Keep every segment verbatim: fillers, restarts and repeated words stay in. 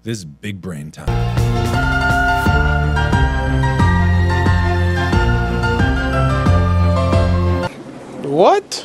This is big brain time. What?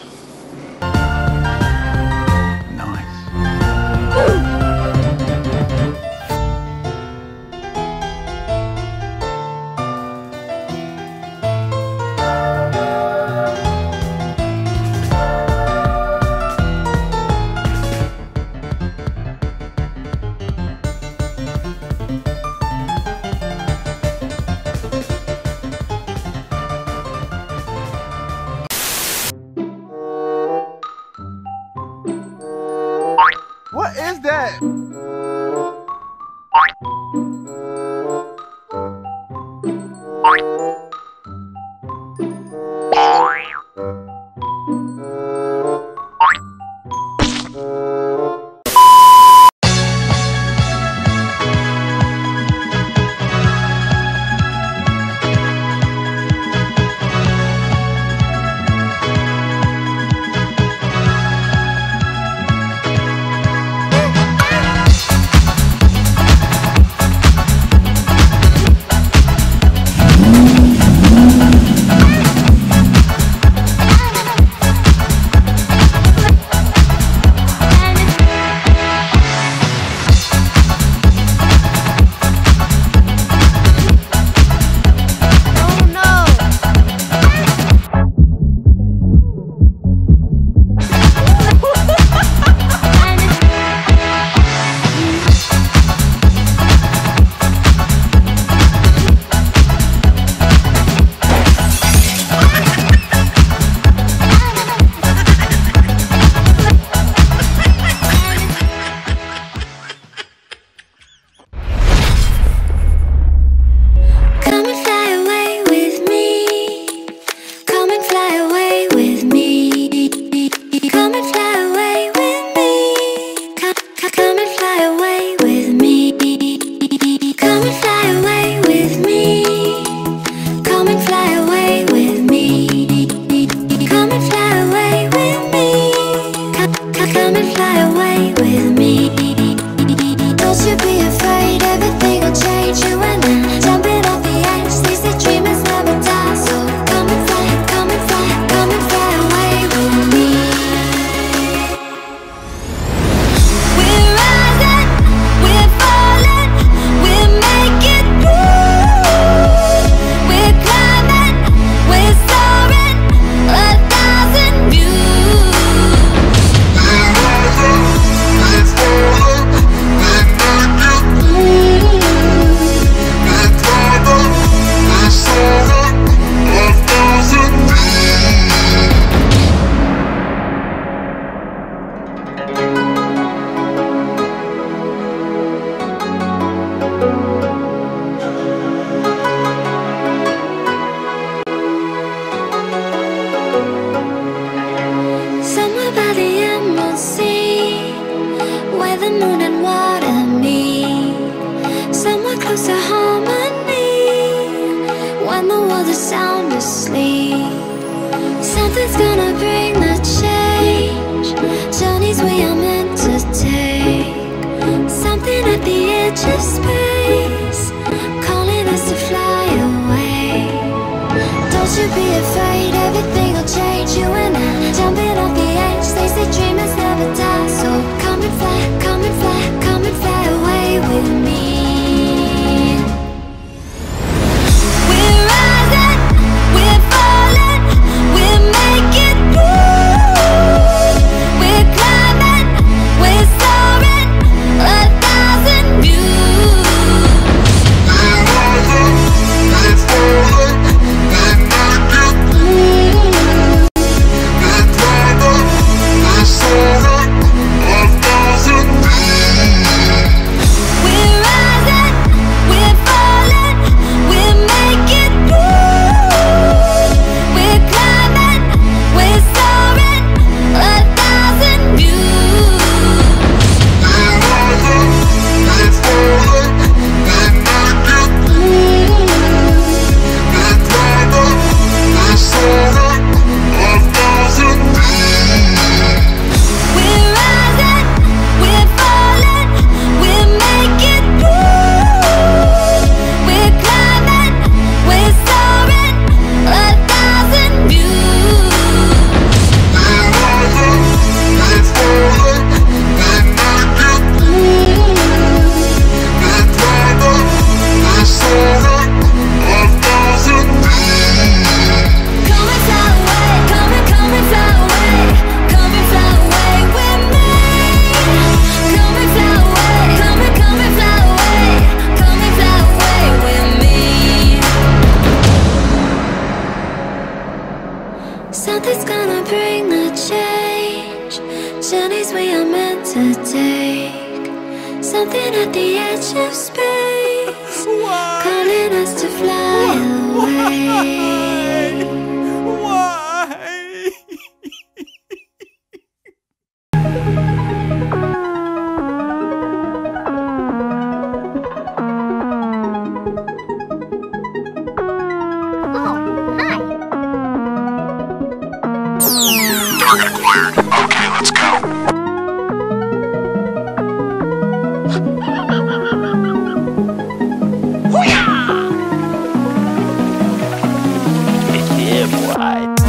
What is that? Sound asleep. Something's gonna bring the change. Journeys we are meant to take. Something at the edge of space, calling us to fly away. Don't you be afraid, everything will change. You and I, jumping off the edge. They say dreamers never die. So come and fly, come and fly, come and fly away with me. We're rising, we're falling, we're making moves. something at the edge of space, Why? calling us to fly away. Why? Okay, let's go. Yeah, boy.